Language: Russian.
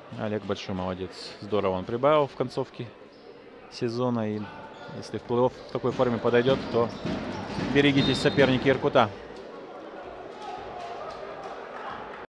Олег большой молодец. Здорово он прибавил в концовке сезона. И если в плей-офф в такой форме подойдет, то берегитесь, соперники Иркута.